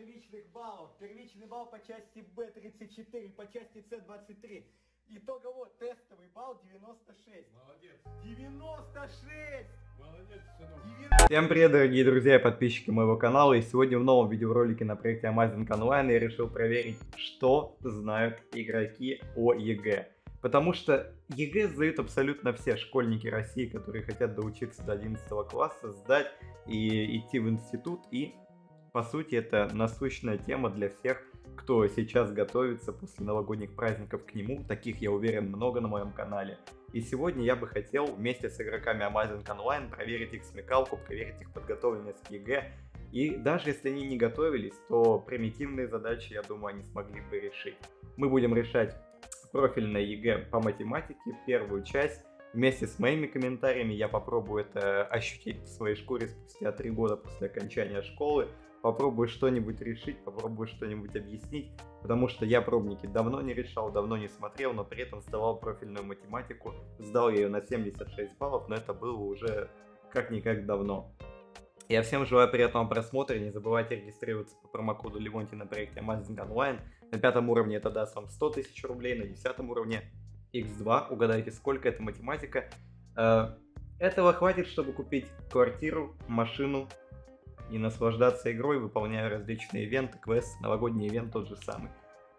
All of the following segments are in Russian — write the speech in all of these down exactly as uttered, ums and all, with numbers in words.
первичных баллов. Первичный балл по части Б тридцать четыре, по части С двадцать три. Итогово тестовый балл девяносто шесть. Молодец. девяносто шесть! Молодец, сынок. девяносто... Всем привет, дорогие друзья и подписчики моего канала. И сегодня в новом видеоролике на проекте Amazing Online я решил проверить, что знают игроки о ЕГЭ. Потому что ЕГЭ сдают абсолютно все школьники России, которые хотят доучиться до одиннадцатого класса, сдать и идти в институт. И, по сути, это насущная тема для всех, кто сейчас готовится после новогодних праздников к нему. Таких, я уверен, много на моем канале. И сегодня я бы хотел вместе с игроками Amazing Online проверить их смекалку, проверить их подготовленность к ЕГЭ. И даже если они не готовились, то примитивные задачи, я думаю, они смогли бы решить. Мы будем решать профильное ЕГЭ по математике, первую часть. Вместе с моими комментариями я попробую это ощутить в своей шкуре спустя три года после окончания школы. Попробую что-нибудь решить, попробую что-нибудь объяснить, потому что я пробники давно не решал, давно не смотрел, но при этом сдавал профильную математику. Сдал я ее на семьдесят шесть баллов, но это было уже как-никак давно. Я всем желаю приятного просмотра, не забывайте регистрироваться по промокоду Левонтий на проекте Amazing Online. На пятом уровне это даст вам сто тысяч рублей, на десятом уровне икс два, угадайте сколько, это математика. Этого хватит, чтобы купить квартиру, машину и наслаждаться игрой, выполняя различные ивенты, квесты, новогодний ивент тот же самый.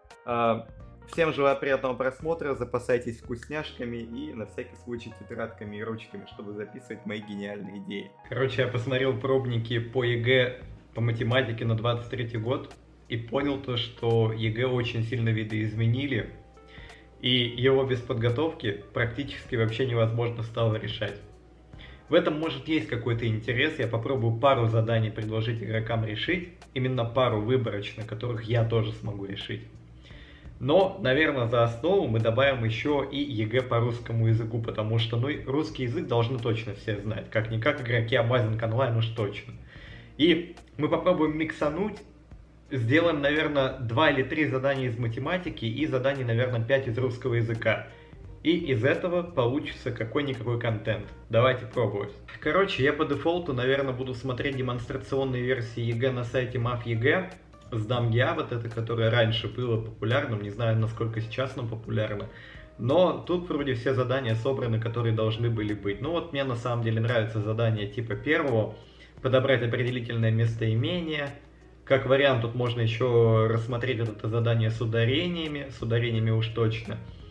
Всем желаю приятного просмотра, запасайтесь вкусняшками и на всякий случай тетрадками и ручками, чтобы записывать мои гениальные идеи. Короче, я посмотрел пробники по ЕГЭ по математике на двадцать третий год и понял то, что ЕГЭ очень сильно видоизменили, и его без подготовки практически вообще невозможно стало решать. В этом может есть какой-то интерес, я попробую пару заданий предложить игрокам решить, именно пару выборочно, которых я тоже смогу решить. Но, наверное, за основу мы добавим еще и ЕГЭ по русскому языку, потому что, ну, русский язык должны точно все знать, как-никак игроки Amazing Online уж точно. И мы попробуем миксануть, сделаем, наверное, два или три задания из математики и заданий, наверное, пять из русского языка. И из этого получится какой-никакой контент. Давайте пробовать. Короче, я по дефолту, наверное, буду смотреть демонстрационные версии ЕГЭ на сайте MathEGE. Сдам я, вот это, которое раньше было популярным, не знаю, насколько сейчас оно популярно. Но тут вроде все задания собраны, которые должны были быть. Ну вот мне на самом деле нравится задание типа первого. Подобрать определительное местоимение. Как вариант, тут можно еще рассмотреть вот это задание с ударениями. С ударениями уж точно.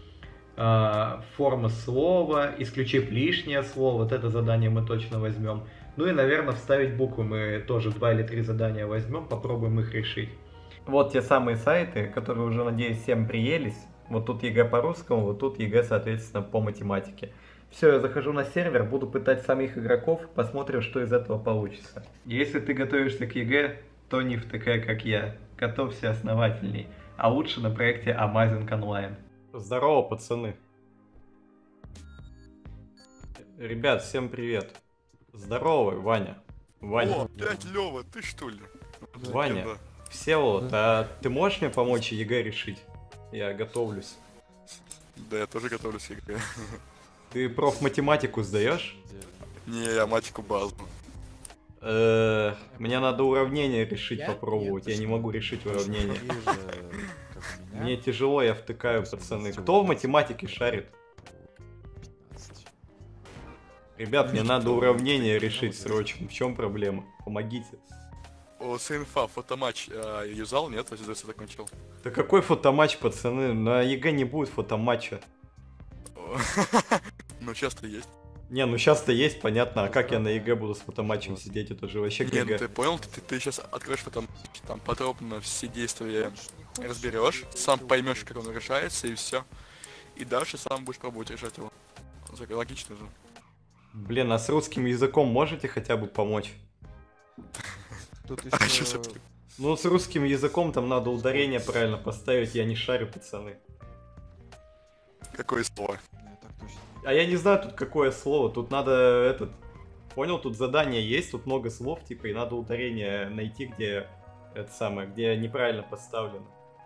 Форма слова, исключив лишнее слово, вот это задание мы точно возьмем. Ну и, наверное, вставить буквы мы тоже два или три задания возьмем, попробуем их решить. Вот те самые сайты, которые уже, надеюсь, всем приелись. Вот тут ЕГЭ по русскому, вот тут ЕГЭ, соответственно, по математике. Все, я захожу на сервер, буду пытать самих игроков, посмотрим, что из этого получится. Если ты готовишься к ЕГЭ, то не втыкай, как я. Готовься основательней, а лучше на проекте Amazing Online. Здорово, пацаны. Ребят, всем привет. Здорово, Ваня. Ваня. О, опять Лёва, ты что ли? Ваня, Легенда. Всеволод, а ты можешь мне помочь ЕГЭ решить? Я готовлюсь. Да, я тоже готовлюсь к ЕГЭ. Ты профматематику сдаешь? Не, я матику базу. Э, Мне надо уравнение решить, попробовать. Я не могу решить уравнение. Мне тяжело, я втыкаю, пацаны. Кто в математике шарит? Ребят, мне надо уравнение решить срочно. В чем проблема? Помогите. О, СНФА, фотоматч а, юзал, нет? Вот здесь я закончил. Да какой фотоматч, пацаны? На ЕГЭ не будет фотоматча. Ну, часто есть. Не, ну сейчас-то есть, понятно. А как я на ЕГЭ буду с фотоматчем сидеть? Это же вообще Нет, ЕГЭ. ты понял? Ты, ты сейчас откроешь фотоматч, там подробно все действия разберешь, сам поймешь, как он решается, и все. И дальше сам будешь пробовать решать его. Логично же. Блин, а с русским языком можете хотя бы помочь? Тут А еще... чё за- Ну, с русским языком там надо ударение правильно поставить, я не шарю, пацаны. Какое слово? Да, так точно. А я не знаю тут какое слово, тут надо этот... Понял, тут задание есть, тут много слов, типа, и надо ударение найти, где... Это самое, где неправильно поставлено.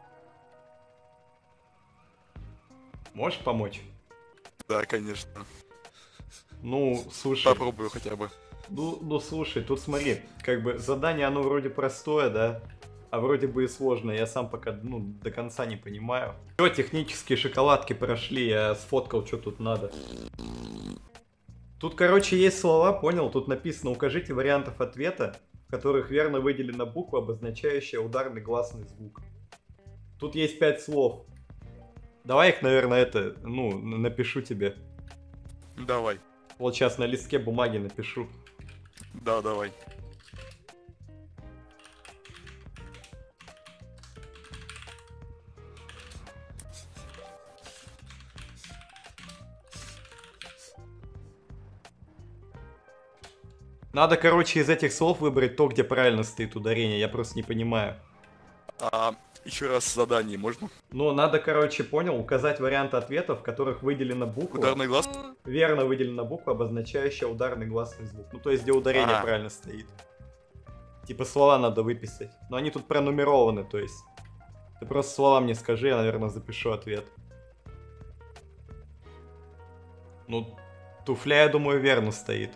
Можешь помочь? Да, конечно. Ну, слушай... Попробую хотя бы. Ну, ну, слушай, тут смотри, как бы задание, оно вроде простое, да? а вроде бы и сложно. Я сам пока, ну, до конца не понимаю. Все, технические шоколадки прошли, я сфоткал, что тут надо. Тут, короче, есть слова, понял? Тут написано, укажите вариантов ответа, в которых верно выделена буква, обозначающая ударный гласный звук. Тут есть пять слов. Давай их, наверное, это, ну, напишу тебе. Давай. Вот сейчас на листке бумаги напишу. Да, давай. Надо, короче, из этих слов выбрать то, где правильно стоит ударение. Я просто не понимаю. А, еще раз задание можно? Ну, надо, короче, понял, указать варианты ответов, в которых выделена буква. Ударный глаз? Верно выделена буква, обозначающая ударный гласный звук. Ну, то есть, где ударение Ага. правильно стоит. Типа, слова надо выписать. Но они тут пронумерованы, то есть. Ты просто слова мне скажи, я, наверное, запишу ответ. Ну, туфля, я думаю, верно стоит.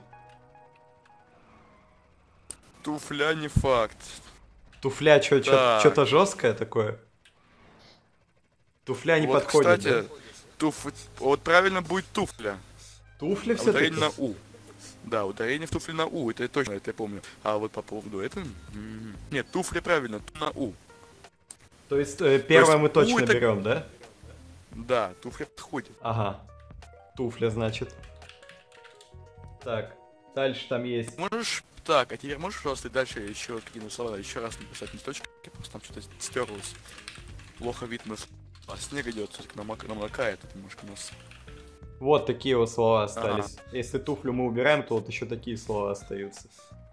Туфля не факт. Туфля что-то Так. жесткое такое? Туфля не Вот, подходит, кстати, да? туф... вот правильно будет туфля. Туфли А все-таки? ударение на У. Да, ударение в туфле на У, это я точно, это я помню. А вот по поводу этого... м, Нет, туфли правильно, на У. То есть, э, первое есть мы точно у это- берем, да? Да, туфля подходит. Ага. Туфля, значит. Так, дальше там есть. Можешь... Так, а теперь можешь, пожалуйста, дальше еще какие-нибудь слова еще раз написать на точке, просто там что-то стерлось. Плохо видно. А снег идет, все-таки намок... намокает, это немножко нас. Вот такие вот слова остались. Если туфлю мы убираем, то вот еще такие слова остаются.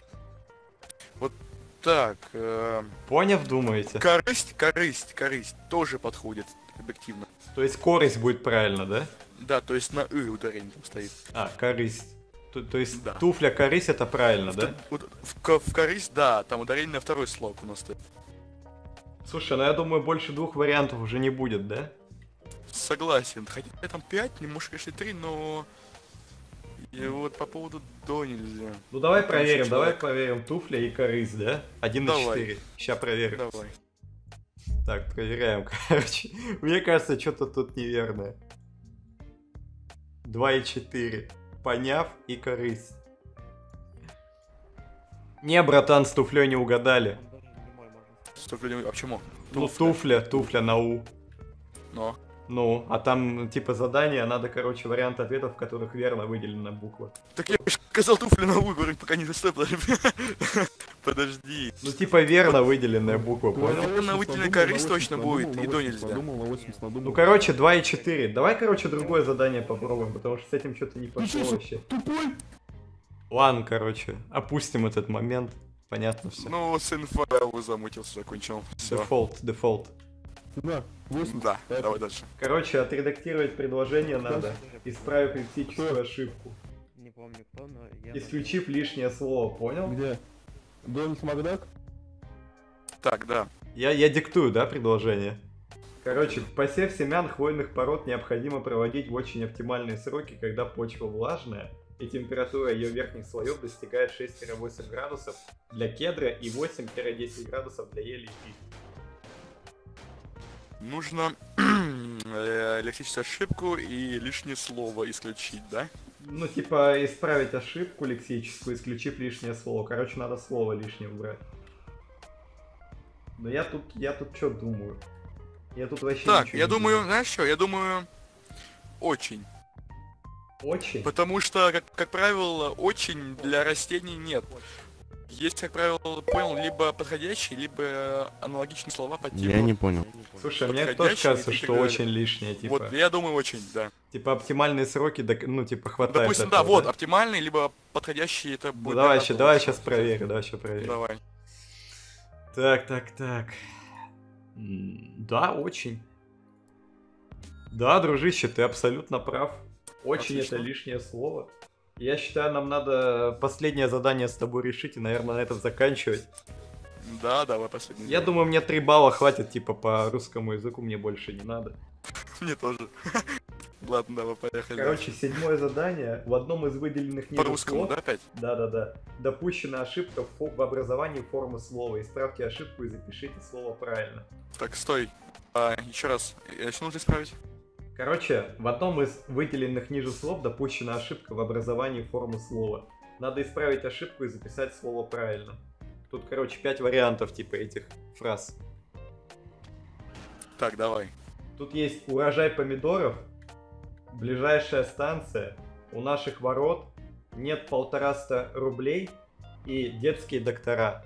Так, э... Поняв, думаете? корысть, корысть, корысть тоже подходит объективно. То есть корость будет правильно, да? Да, то есть на «ы» ударение там стоит. А, корысть. То, то есть Да. туфля, корысть это правильно, В, да? вот в, ко- в корысть, да, там ударение на второй слог у нас стоит. Слушай, ну я думаю, больше двух вариантов уже не будет, да? Согласен. Хотя там пять, немножко, конечно, три, но... И вот по поводу «до» нельзя. Ну давай Потому проверим, что давай человек- проверим. Туфля и корысть, да? Один на Давай. четыре. Сейчас проверим. Давай. Так, проверяем, короче. Мне кажется, что-то тут неверное. два и четыре. Поняв и корысть. Не, братан, с туфлей не угадали. Стоп, люди, а почему? Ну, туфля, туфля на У. Но. Ну, а там, типа, задание, надо, короче, вариант ответов, в которых верно выделена буква. Так я же сказал туфли на «у», говорю, пока не застой, подожди. Подожди. Ну, типа, верно выделенная буква, понял? Ну, на выделенной корысть точно будет, и «до» нельзя. Ну, короче, два и четыре. Давай, короче, другое задание попробуем, потому что с этим что-то не пошло вообще. Тупой? Ладно, короче, опустим этот момент. Понятно все. Ну, с инфа замутился, закончил. Все. Дефолт, дефолт. Да, восемь. Да, давай дальше. Короче, отредактировать предложение надо, исправив лексическую ошибку. Не помню кто, но я... Исключив лишнее слово, понял? Где? Дональд Макдак? Так, да. Я, я диктую, да, предложение? Короче, посев семян хвойных пород необходимо проводить в очень оптимальные сроки, когда почва влажная, и температура ее верхних слоев достигает шесть-восемь градусов для кедра и восемь-десять градусов для ели и фиг. Нужно э, лексическую ошибку и лишнее слово исключить, да? Ну, типа, исправить ошибку лексическую, исключив лишнее слово. Короче, надо слово лишнее убрать. Но я тут, я тут что думаю? Я тут вообще Так, ничего я не думаю, знаешь что, я думаю, очень. Очень? Потому что, как, как правило, очень для растений нет. Есть, как правило, понял, либо подходящие, либо аналогичные слова по типу. Я не понял. Слушай, мне тоже подходящий кажется, и что так далее. очень лишнее, типа. Вот, я думаю, очень, да. Типа оптимальные сроки, док- ну, типа, хватает Допустим, этого, да, вот, оптимальный, либо подходящий, это Ну, будет... давай, для ща, каждого давай слова. сейчас проверим, давай сейчас проверим. Давай. Так, так, так. М, Да, очень. Да, дружище, ты абсолютно прав. Очень Отлично. это лишнее слово. Я считаю, нам надо последнее задание с тобой решить и, наверное, на этом заканчивать. Да, давай последний. Я думаю, мне три балла хватит, типа, по русскому языку, мне больше не надо. Мне тоже. ладно, давай, поехали. Короче, седьмое задание. В одном из выделенных ниже По-русскому, слов... да, опять? Да-да-да. Допущена ошибка в, фо- в образовании формы слова. Исправьте ошибку и запишите слово правильно. Так, стой. А, еще раз. Что нужно исправить? Короче, в одном из выделенных ниже слов допущена ошибка в образовании формы слова. Надо исправить ошибку и записать слово правильно. Тут, короче, пять вариантов типа этих фраз. Так, давай. Тут есть урожай помидоров, ближайшая станция, у наших ворот, нет полтораста рублей и детские доктора.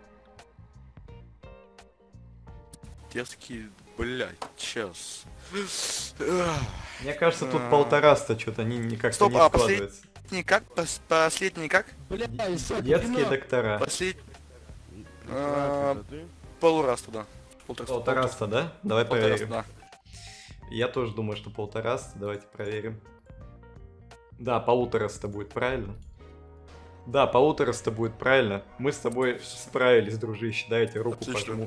Детский, блядь, сейчас. Мне кажется, тут А. полтораста что-то не, никак Стоп, не а складывается. Последний как? Пос- Последний как? Бля, Исаак, Детские кино. доктора. Послед... А, А, это ты? Полураста, да. Полтораста. Полтораста, да? Давай Полтораста, проверим. да. Я тоже думаю, что полтораста. Давайте проверим. Да, полутораста будет правильно. Да, полутораста будет правильно. Мы с тобой справились, дружище. Дайте руку Отлично. пожму.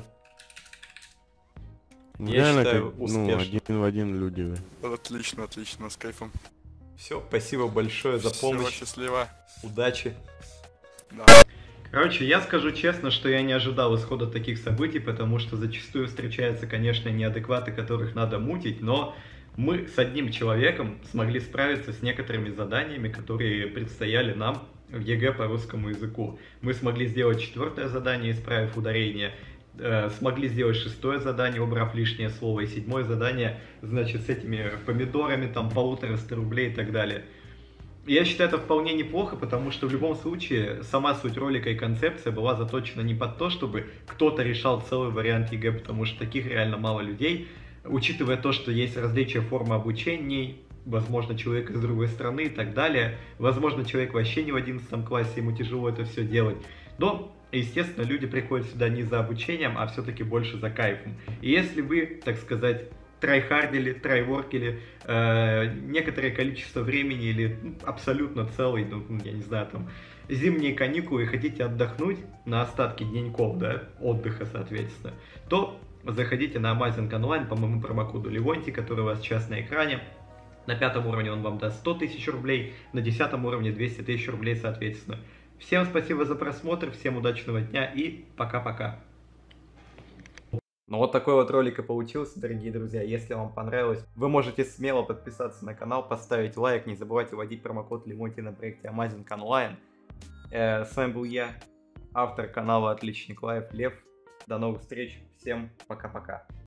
Я Реально, считаю, как, ну, успешно. один в один люди вы. Отлично, отлично, с кайфом. Все, спасибо большое за Всего помощь. счастливо. Удачи. Да. Короче, я скажу честно, что я не ожидал исхода таких событий, потому что зачастую встречаются, конечно, неадекваты, которых надо мутить, но мы с одним человеком смогли справиться с некоторыми заданиями, которые предстояли нам в ЕГЭ по русскому языку. Мы смогли сделать четвертое задание, исправив ударение, э, смогли сделать шестое задание, убрав лишнее слово, и седьмое задание, значит, с этими помидорами, там, полутораста рублей и так далее. Я считаю, это вполне неплохо, потому что в любом случае сама суть ролика и концепция была заточена не под то, чтобы кто-то решал целый вариант ЕГЭ, потому что таких реально мало людей. Учитывая то, что есть различия формы обучения, возможно, человек из другой страны и так далее, возможно, человек вообще не в одиннадцатом классе, ему тяжело это все делать. Но, естественно, люди приходят сюда не за обучением, а все-таки больше за кайфом. И если вы, так сказать, трайхардили, трайворкили э, некоторое количество времени или ну, абсолютно целый, ну, я не знаю, там, зимние каникулы и хотите отдохнуть на остатки деньков, да, отдыха, соответственно, то заходите на Amazing Online по моему промокоду Левонтий, который у вас сейчас на экране. На пятом уровне он вам даст сто тысяч рублей, на десятом уровне двести тысяч рублей, соответственно. Всем спасибо за просмотр, всем удачного дня и пока-пока. Ну вот такой вот ролик и получился, дорогие друзья. Если вам понравилось, вы можете смело подписаться на канал, поставить лайк, не забывайте вводить промокод Левонтий на проекте Amazing Online. Э, с вами был я, автор канала Отличник Лайв, Лев. До новых встреч, всем пока-пока.